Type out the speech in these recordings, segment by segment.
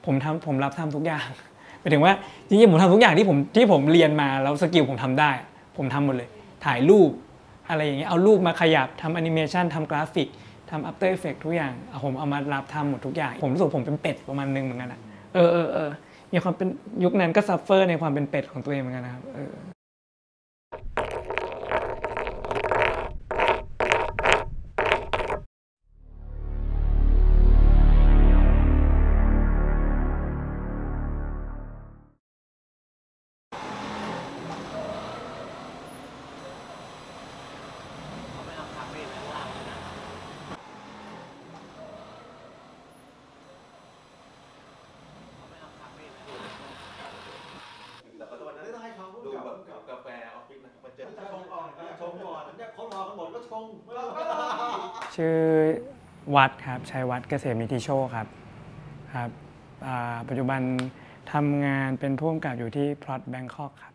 ผมรับทำทุกอย่างหมายถึงว่าจริงๆผมทำทุกอย่างที่ผมเรียนมาแล้วสกิลผมทำได้ผมทำหมดเลยถ่ายรูปอะไรอย่างเงี้ยเอารูปมาขยับทำแอนิเมชันทำกราฟิกทำ After Effects ทุกอย่างผมเอามารับทำหมดทุกอย่างผมรู้สึกผมเป็นเป็ดประมาณนึงเหมือนกันอ่ะมีความเป็นยุคนั้นก็ซัฟเฟอร์ในความเป็นเป็ดของตัวเองเหมือนกันนะครับชื่อวัดครับชัยวัฒน์เกษมนิธิโชคครับปัจจุบันทำงานเป็นผู้กำกับอยู่ที่พล็อตแบงคอกครับ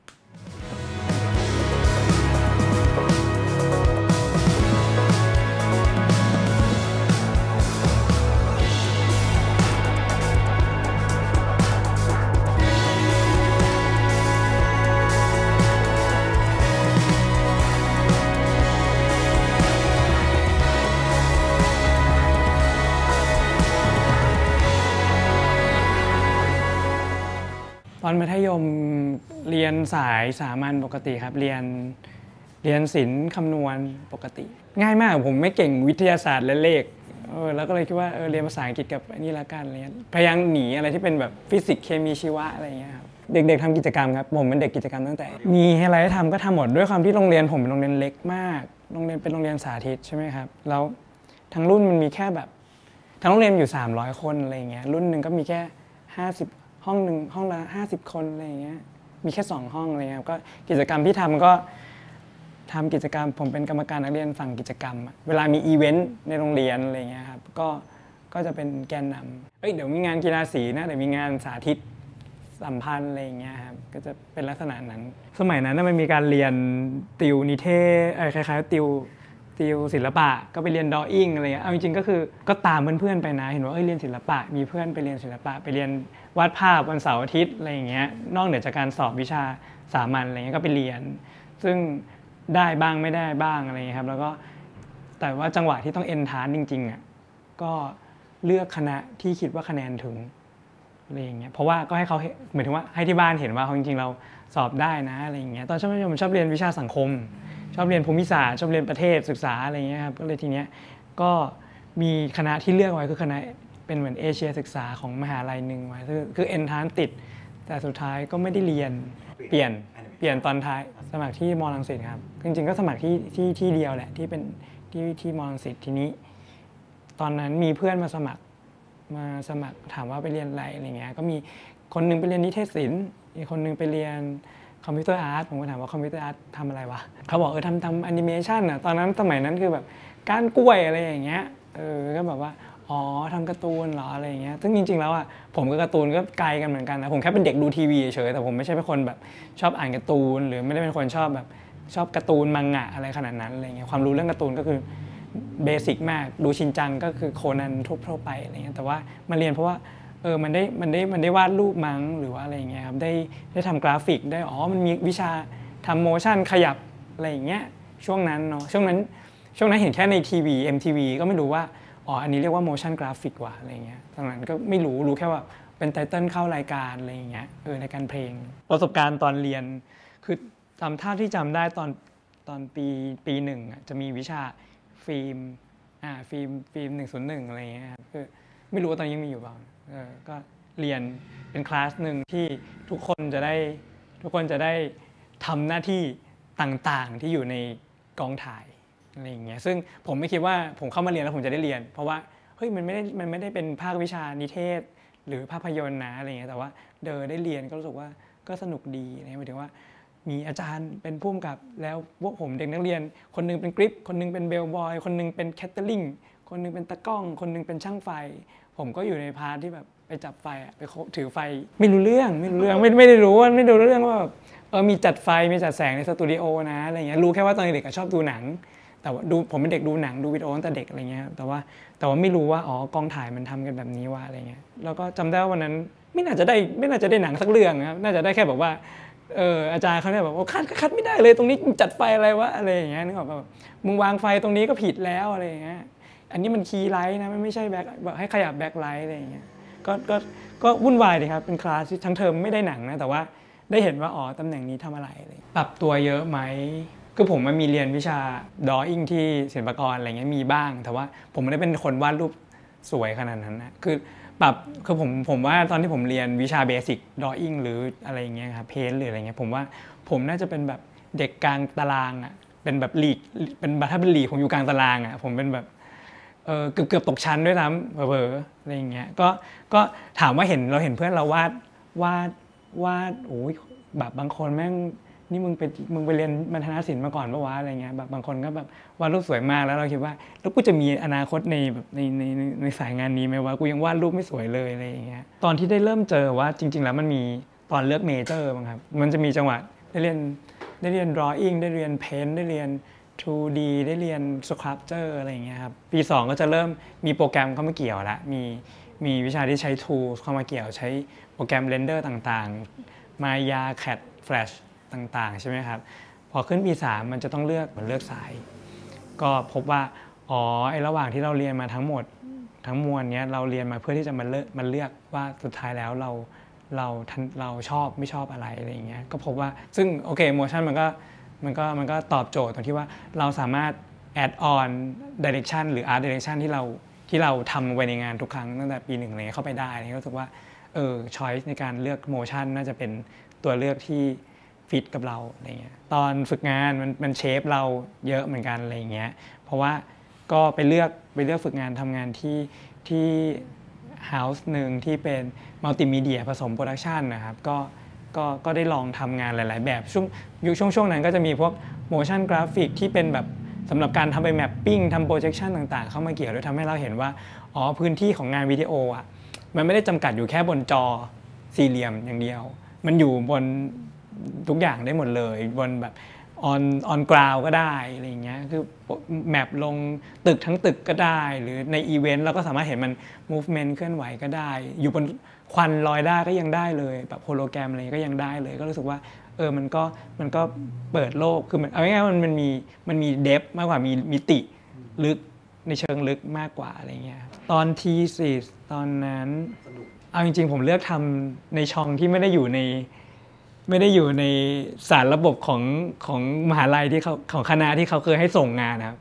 ตอนมัธยมเรียนสายสามัญปกติครับเรียนศิลป์คำนวณปกติง่ายมากผมไม่เก่งวิทยาศาสตร์และเลขแล้วก็เลยคิดว่าเรียนภาษาอังกฤษกับนี่ละกันอะไรเงี้ยพยายามหนีอะไรที่เป็นแบบฟิสิกส์เคมีชีวะอะไรเงี้ยครับเด็กๆทำกิจกรรมครับผมเป็นเด็กกิจกรรมตั้งแต่มีอะไรให้ทำก็ทำหมดด้วยความที่โรงเรียนผมเป็นโรงเรียนเล็กมากโรงเรียนเป็นโรงเรียนสาธิตใช่ไหมครับแล้วทั้งรุ่นมันมีแค่แบบทั้งโรงเรียนอยู่300คนอะไรเงี้ยรุ่นหนึ่งก็มีแค่50ห้องหนึ่งห้องละ50คนอะไรเงี้ยมีแค่2ห้องอะไรเงี้ยก็กิจกรรมที่ทำก็ทำกิจกรรมผมเป็นกรรมการนักเรียนฝั่งกิจกรรมเวลามีอีเวนต์ในโรงเรียนอะไรเงี้ยครับก็จะเป็นแกนนำเดี๋ยวมีงานกีฬาสีนะเดี๋ยวมีงานสาธิตสัมพันธ์อะไรเงี้ยครับก็จะเป็นลักษณะนั้นสมัยนั้นมันมีการเรียนติวนิเทศคล้ายๆติวศิลปะก็ไปเรียนดออิ่งอะไรเงี้ยเอาจริงๆก็คือก็ตามเพื่อนๆไปนะเห็นว่าเรียนศิลปะมีเพื่อนไปเรียนศิลปะไปเรียนวาดภาพวันเสาร์อาทิตย์อะไรอย่างเงี้ยนอกเหนือจากการสอบวิชาสามัญอะไรเงี้ยก็ไปเรียนซึ่งได้บ้างไม่ได้บ้างอะไรเงี้ยครับแล้วก็แต่ว่าจังหวะที่ต้องเอนทรานซ์จริงๆก็เลือกคณะที่คิดว่าคะแนนถึงอะไรอย่างเงี้ยเพราะว่าก็ให้เขาเหมือนถึงว่าให้ที่บ้านเห็นว่าจริงๆเราสอบได้นะอะไรอย่างเงี้ยตอนช่วงผมชอบเรียนวิชาสังคมชอบเรียนภูมิศาสตร์ชอบเรียนประเทศศึกษาอะไรเงี้ยครับก็เลยทีเนี้ยก็มีคณะที่เลือกไว้คือคณะเป็นเหมือนเอเชียศึกษาของมหาลัยหนึ่งไว้คือเอนทรานซ์ติดแต่สุดท้ายก็ไม่ได้เรียนเปลี่ยนตอนท้ายสมัครที่ม.รังสิตครับจริงๆก็สมัครที่เดียวแหละที่เป็นที่ม.รังสิตทีนี้ตอนนั้นมีเพื่อนมาสมัครถามว่าไปเรียนอะไรเงี้ยก็มีคนนึงไปเรียนนิเทศศิลป์อีกคนนึงไปเรียนคอมพิวเตอร์อาร์ตผมก็ถามว่าคอมพิวเตอร์อาร์ตทำอะไรวะเขาบอกทำแอนิเมชันตอนนั้นสมัยนั้นคือแบบก้านกล้วยอะไรอย่างเงี้ยก็แบบว่าทำการ์ตูนเหรออะไรอย่างเงี้ยซึ่งจริงๆแล้วผมกับการ์ตูนก็ไกลกันเหมือนกันนะผมแค่เป็นเด็กดูทีวีเฉยแต่ผมไม่ใช่เป็นคนแบบชอบอ่านการ์ตูนหรือไม่ได้เป็นคนชอบการ์ตูนมังงะอะไรขนาดนั้นอะไรเงี้ยความรู้เรื่องการ์ตูนก็คือเบสิกมากดูชินจังก็คือโคนันทั่วไปอะไรเงี้ยแต่ว่ามาเรียนเพราะว่ามันได้วาดรูปมั้งหรือว่าอะไรอย่างเงี้ยครับได้ทำกราฟิกได้มันมีวิชาทำโมชั่นขยับอะไรอย่างเงี้ยช่วงนั้นเนาะช่วงนั้นเห็นแค่ในทีวี MTV ก็ไม่รู้ว่าอันนี้เรียกว่า motion graphic ว่ะอะไรเงี้ยตอนนั้นก็ไม่รู้แค่ว่าเป็นไตเติ้ลเข้ารายการอะไรอย่างเงี้ยรายการเพลงประสบการณ์ตอนเรียนคือจำท่าที่จำได้ตอนปีหนึ่งจะมีวิชาฟิล์ม101อะไรเงี้ยครับคือไม่รู้ว่าตอนนี้ยังมีอยู่เปล่าก็เรียนเป็นคลาสหนึ่งที่ทุกคนจะได้ทำหน้าที่ต่างๆที่อยู่ในกองถ่ายอะไรอย่างเงี้ยซึ่งผมไม่คิดว่าผมเข้ามาเรียนแล้วผมจะได้เรียนเพราะว่ามันไม่ได้เป็นภาควิชานิเทศหรือภาพยนตร์นะอะไรเงี้ยแต่ว่าได้เรียนก็รู้สึกว่าก็สนุกดีนะหมายถึงว่ามีอาจารย์เป็นผู้กำกับแล้วพวกผมเด็กนักเรียนคนนึงเป็นกริปคนนึงเป็นเบลบอยคนนึงเป็นแคตเตอร์ลิงคนนึงเป็นตากล้องคนนึงเป็นช่างไฟผมก็อยู่ในพาร์ทที่แบบไปจับไฟไปถือไฟไม่รู้เรื่องไม่ได้รู้เรื่องว่ามีจัดไฟมีจัดแสงในสตูดิโอนะอะไรเงี้ยรู้แค่ว่าตอนเด็กชอบดูหนังแต่แต่ว่าผมเป็นเด็กดูหนังดูวิดีโอตั้งแต่เด็กอะไรเงี้ยแต่ว่าไม่รู้ว่าอ๋อกองถ่ายมันทำกันแบบนี้ว่าอะไรเงี้ยแล้วก็จำได้ว่าวันนั้นไม่น่าจะได้หนังสักเรื่องครับน่าจะได้แค่แบบว่าอาจารย์เขาเนี่ยแบบว่าคัดไม่ได้เลยตรงนี้จัดไฟอะไรวะอะไรอย่างเงี้ยนึกออกป่ะมึงวางไฟตรงนี้ก็ผิดแล้วอะไรอย่างเงี้ยอันนี้มันคีย์ไลท์นะไม่ใช่แบ็คแบบให้ขยับแบ็คไลท์อะไรอย่างเงี้ยก็วุ่นวายดีครับเป็นคลาสที่ทั้งเทอมไม่ได้หนังนะแต่ว่าได้เห็นว่าอ๋อตำแหน่งนี้ทำอะไรปรับตัวเยอะไหมคือผมมันมีเรียนวิชาดออิ่งที่ศิลปากรอะไรเงี้ยมีบ้างแต่ว่าผมไม่ได้เป็นคนวาดรูปสวยขนาดนั้นนะคือผมว่าตอนที่ผมเรียนวิชาเบสิกดออิ่งหรืออะไรอย่างเงี้ยครับเพนหรืออะไรเงี้ยผมว่าผมน่าจะเป็นแบบเด็กกลางตารางอ่ะเป็นแบบลีกเป็นถ้าเป็นลีกผมอยู่กลางตารางอ่ะผมเป็นแบบเกือบตกชั้นด้วยซ้ำเผลอๆอะไรอย่างเงี้ยก็ถามว่าเราเห็นเพื่อนเราวาดโอ้ยแบบบางคนแม่งนี่มึงไปเรียนมัธยมศิลป์มาก่อนปะวะอะไรเงี้ยแบบบางคนก็แบบวาดรูปสวยมากแล้วเราคิดว่าแล้วกูจะมีอนาคตในแบบในสายงานนี้ไหมวะกูยังวาดรูปไม่สวยเลยอะไรอย่างเงี้ยตอนที่ได้เริ่มเจอว่าจริงๆแล้วมันมีตอนเลือกเมเจอร์บ้างครับมันจะมีจังหวะได้เรียน drawing ได้เรียน paint ได้เรียน 2D ได้เรียน sculpture อะไรอย่างเงี้ยครับปี2ก็จะเริ่มมีโปรแกรมเข้ามาเกี่ยวละมีวิชาที่ใช้ tools เข้ามาเกี่ยวใช้โปรแกรม render ต่างๆ Maya CAD Flash ต่างๆใช่ไหมครับพอขึ้นปี3มันจะต้องเลือกสายก็พบว่าอ๋อไอ้ระหว่างที่เราเรียนมาทั้งหมดทั้งมวลเนี้ยเราเรียนมาเพื่อที่จะมาเลือกว่าสุดท้ายแล้วเราชอบไม่ชอบอะไรอย่างเงี้ยก็พบว่าซึ่งโอเคโมชั่นมันก็ตอบโจทย์ตรงที่ว่าเราสามารถ add on direction หรือ art direction ที่เราทำไว้ในงานทุกครั้งตั้งแต่ปี1เลยเข้าไปได้รู้สึกว่าchoice ในการเลือก motion น่าจะเป็นตัวเลือกที่ฟิตกับเราอะไรเงี้ยตอนฝึกงานมันเชฟเราเยอะเหมือนกันอะไรเงี้ยเพราะว่าก็ไปเลือกฝึกงานทำงานที่ house หนึ่งที่เป็นมัลติมีเดียผสมโปรดักชันนะครับก็ได้ลองทำงานหลายๆแบบช่วงนั้นก็จะมีพวก motion graphic ที่เป็นแบบสำหรับการทำไป mapping ทำ projection ต่างๆเข้ามาเกี่ยวด้วยทำให้เราเห็นว่าอ๋อพื้นที่ของงานวิดีโออ่ะมันไม่ได้จำกัดอยู่แค่บนจอสี่เหลี่ยมอย่างเดียวมันอยู่บนทุกอย่างได้หมดเลยบนแบบon ground ก็ได้อะไรอย่างเงี้ยคือแมปลงตึกทั้งตึกก็ได้หรือในอีเวนต์เราก็สามารถเห็นมัน movement เคลื่อนไหวก็ได้อยู่บนควันลอยได้ก็ยังได้เลยแบบโฮโลแกรมอะไรก็ยังได้เลยก็รู้สึกว่ามันก็เปิดโลกคือเอาง่ายๆมันมีเดฟมากกว่ามีมิติลึกในเชิงลึกมากกว่าอะไรเงี้ยตอนทีสิสตอนนั้นเอาจริงๆผมเลือกทำในช่องที่ไม่ได้อยู่ในสารระบบของมหาลัยที่เขาของคณะที่เขาเคยให้ส่งงานนะครับ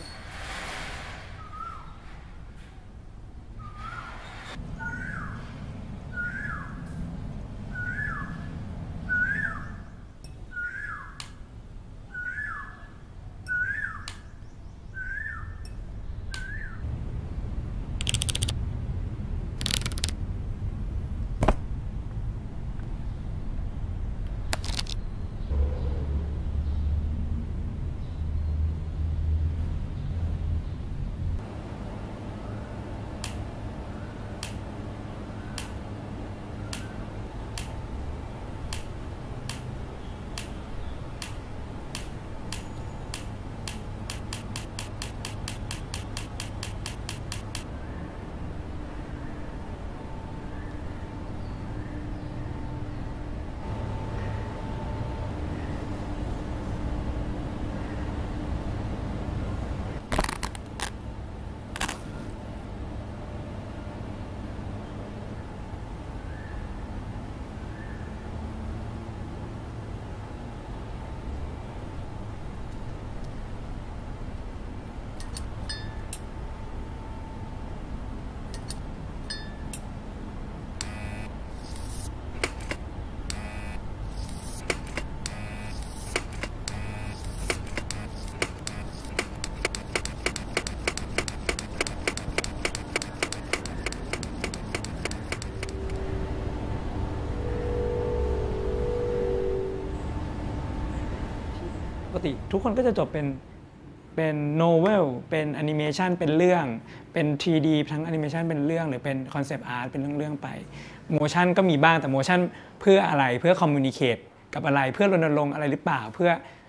ปกติทุกคนก็จะจบเป็นโนเวลเป็นแอนิเมชันเป็นเรื่องเป็น 3D ทั้งแอนิเมชันเป็นเรื่องหรือเป็นคอนเซปต์อาร์ตเป็นเรื่องไปโมชั่นก็มีบ้างแต่โมชั่นเพื่ออะไรเพื่อคอมมูนิเคตกับอะไรเพื่อรณรงค์อะไรหรือเปล่าเพื่อ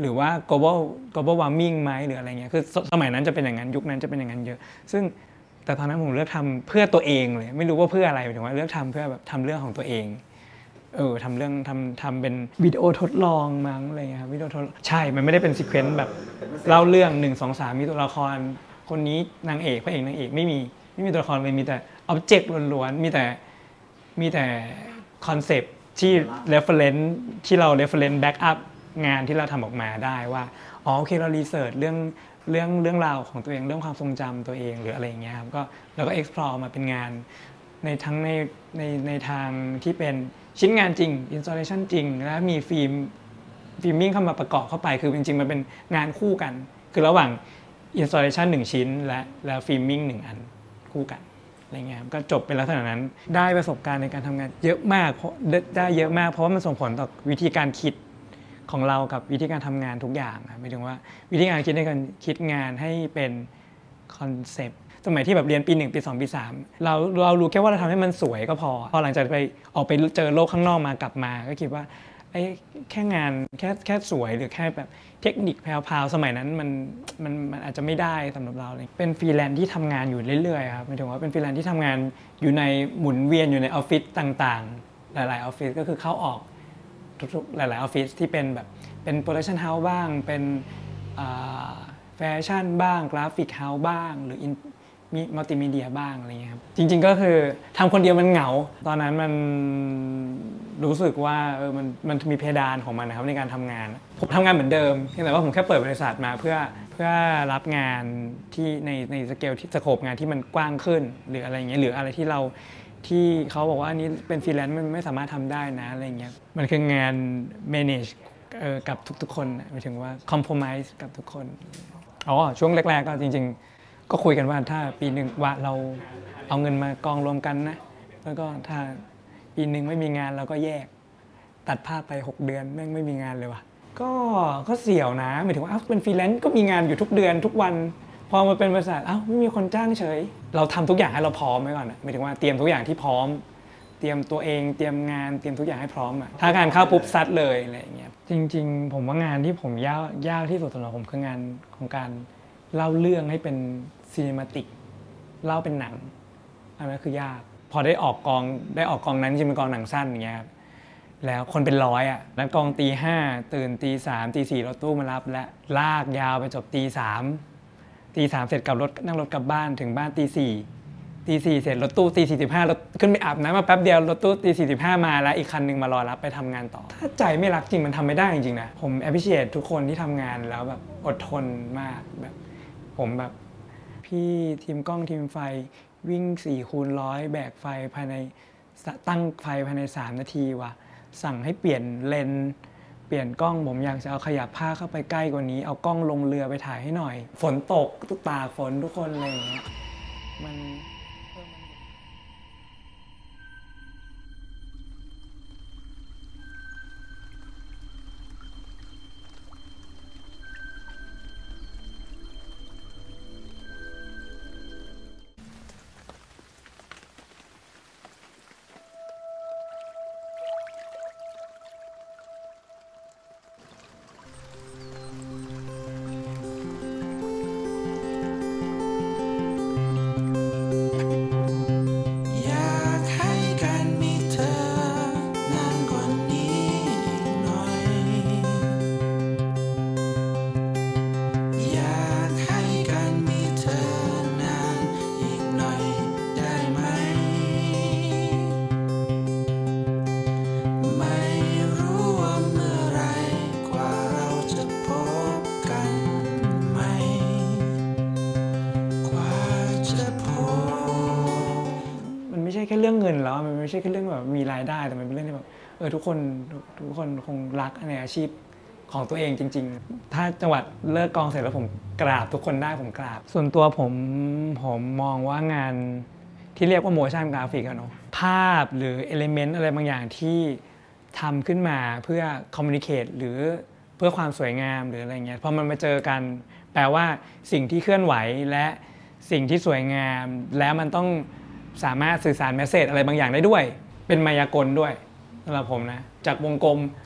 หรือว่า global warming ไหมหรืออะไรเงี้ยคือสมัยนั้นจะเป็นอย่างนั้นยุคนั้นจะเป็นอย่างนั้นเยอะซึ่งแต่ตอนนั้นผมเลือกทำเพื่อตัวเองเลยไม่รู้ว่าเพื่ออะไรหมายถึงว่าเลือกทำเพื่อแบบทำเรื่องของตัวเองทำเรื่องทำเป็นวิดีโอทดลองมั้งอะไรเงี้ยครับวิดีโอทดใช่มันไม่ได้เป็นซีเควนซ์แบบเล่าเรื่อง1 2 3มีตัวละครคนนี้นางเอกพระเอกนางเอกไม่มีตัวละครเลยมีแต่อ็อบเจกต์ล้วนๆมีแต่คอนเซปต์ที่ reference ที่เรา reference back up งานที่เราทำออกมาได้ว่าอ๋อโอเคเรารีเสิร์ชเรื่องราวของตัวเองเรื่องความทรงจำตัวเองหรืออะไรอย่างเงี้ยครับก็เราก็ explore มาเป็นงานในทั้งในทางที่เป็นชิ้นงานจริง installation จริงและมีฟิล์มมิ่งเข้ามาประกอบเข้าไปคือจริงๆมันเป็นงานคู่กันคือระหว่าง installation 1 ชิ้นและฟิล์มมิ่ง1 อันคู่กันอะไรเงี้ยก็จบเป็นลักษณะนั้นได้ประสบการณ์ในการทำงานเยอะมากเพราะได้เยอะมากเพราะว่ามันส่งผลต่อวิธีการคิดของเรากับวิธีการทำงานทุกอย่างหมายถึงว่าวิธีการคิดในการคิดงานให้เป็นคอนเซปต์สมัยที่แบบเรียนปี 1 ปี 2 ปี 3เรารู้แค่ว่าเราทำให้มันสวยก็พอหลังจากออกไปเจอโลกข้างนอกมากลับมาก็คิดว่าแค่งานแค่สวยหรือแค่แบบเทคนิคแพรวๆสมัยนั้นมันอาจจะไม่ได้สำหรับเราเลยเป็นฟรีแลนซ์ที่ทำงานอยู่เรื่อยๆครับหมายถึงว่าเป็นฟรีแลนซ์ที่ทำงานอยู่ในหมุนเวียนอยู่ในออฟฟิศต่างๆหลายๆออฟฟิศก็คือเข้าออกทุกๆหลายๆออฟฟิศที่เป็นแบบเป็นโปรดักชันเฮาส์บ้างเป็นแฟชั่นบ้างกราฟิกเฮาส์บ้างหรือมีมัลติมีเดียบ้างอะไรเงี้ยครับจริงๆก็คือทำคนเดียวมันเหงาตอนนั้นมันรู้สึกว่ามันมีเพดานของมันนะครับในการทำงานผมทำงานเหมือนเดิมเพียงแต่ว่าผมแค่เปิดบริษัทมาเพื่อรับงานที่ในสเกลที่สโคปงานที่มันกว้างขึ้นหรืออะไรเงี้ยหรืออะไรที่เขาบอกว่าอันนี้เป็นฟรีแลนซ์มันไม่สามารถทำได้นะอะไรเงี้ยมันคืองาน manage กับทุกๆคนหมายถึงว่า compromise กับทุกคนช่วงแรกๆก็จริงๆก็คุยกันว่าถ้าปีหนึ่งว่าเราเอาเงินมากองรวมกันนะแล้วก็ถ้าปีหนึ่งไม่มีงานเราก็แยกตัดภาพไป6 เดือนแม่งไม่มีงานเลยว่ะก็เสี่ยวนะหมายถึงว่าเป็นฟรีแลนซ์ก็มีงานอยู่ทุกเดือนทุกวันพอมาเป็นบริษัทไม่มีคนจ้างเฉยเราทำทุกอย่างให้เราพร้อมไว้ก่อนหมายถึงว่าเตรียมทุกอย่างที่พร้อมเตรียมตัวเองเตรียมงานเตรียมทุกอย่างให้พร้อมถ้างานเข้าปุ๊บซัดเลยอะไรอย่างเงี้ยจริงๆผมว่างานที่ผมยากที่สุดสำหรับผมคืองานของการเล่าเรื่องให้เป็นซีนิมาติกเล่าเป็นหนังอันนั้นคือยากพอได้ออกกองนั้นจริงเป็นกองหนังสั้นอย่างเงี้ยครับแล้วคนเป็นร้อยแล้วกองตี 5ตื่นตี 3ตี 4รถตู้มารับและลากยาวไปจบตี 3เสร็จกับนั่งรถกลับบ้านถึงบ้านตี 4เสร็จรถตู้ตี 45รถขึ้นไปอาบน้ำมาแป๊บเดียวรถตู้ตี 45มาแล้วอีกคันนึงมารอรับไปทำงานต่อถ้าใจไม่รักจริงมันทำไม่ได้จริงๆนะผม appreciate ทุกคนที่ทำงานแล้วแบบอดทนมากแบบผมแบบพี่ทีมกล้องทีมไฟวิ่ง4x100แบกไฟตั้งไฟภายใน3 นาทีว่ะสั่งให้เปลี่ยนเลนเปลี่ยนกล้องผมอยากจะเอาขยับผ้าเข้าไปใกล้กว่านี้เอากล้องลงเรือไปถ่ายให้หน่อยฝนตกตากฝนทุกคนอะไรอย่างเงี้ยมัน แค่เรื่องเงินแล้วมันไม่ใช่แค่เรื่องแบบมีรายได้แต่มันเป็นเรื่องที่แบบทุกคนคงรักในอาชีพของตัวเองจริงๆถ้าจังหวัดเลิกกองเสร็จแล้วผมกราบทุกคนได้ผมกราบส่วนตัวผมมองว่างานที่เรียกว่า motion graphic เนาะภาพหรือ element อะไรบางอย่างที่ทำขึ้นมาเพื่อ communicate หรือเพื่อความสวยงามหรืออะไรเงี้ยพอมันมาเจอกันแปลว่าสิ่งที่เคลื่อนไหวและสิ่งที่สวยงามแล้วมันต้องสามารถสื่อสารเมสเสจอะไรบางอย่างได้ด้วยเป็นมายากลด้วยสำหรับผมนะจากวงกลม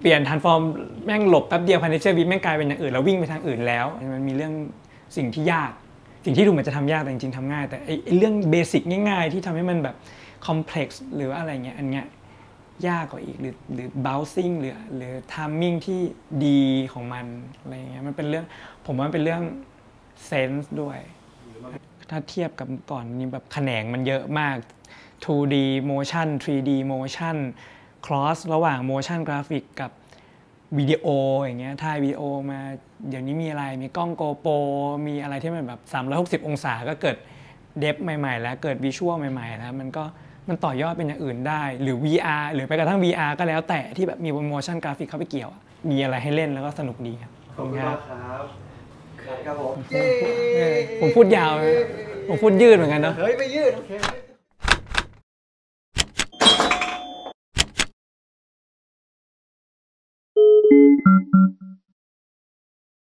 เปลี่ยนทันฟอร์มแม่งหลบแป๊บเดียวภายในเสี้ยววิแม่งกลายเป็นอย่างอื่นแล้ววิ่งไปทางอื่นแล้วมันมีเรื่องสิ่งที่ยากสิ่งที่ดูเหมือนจะทำยากแต่จริงๆทำง่ายแต่ไอ้เรื่องเบสิกง่ายๆที่ทำให้มันแบบคอมเพล็กซ์หรืออะไรเงี้ยอันเนี้ยยากกว่าอีกหรือ bouncing หรือ timing ที่ดีของมันอะไรเงี้ยมันเป็นเรื่องผมว่าเป็นเรื่อง sense ด้วยถ้าเทียบกับก่อนนี้แบบแขนงมันเยอะมาก 2D motion 3D motion cross ระหว่าง motion graphic กับวิดีโออย่างเงี้ยถ่ายวิดีโอมาเดี๋ยวนี้มีอะไรมีกล้อง GoPro มีอะไรที่มันแบบ360องศาก็เกิดเดฟใหม่ๆแล้วเกิดวิชวลใหม่ๆแล้วมันต่อยอดเป็นอย่างอื่นได้หรือ VR หรือไปกระทั่ง VR ก็แล้วแต่ที่แบบมี motion graphic เข้าไปเกี่ยวมีอะไรให้เล่นแล้วก็สนุกดีครับขอบคุณมากครับครับผมผมพูดยาวผมพูดยืดเหมือนกันเนาะเฮ้ยไม่ยืดโอเค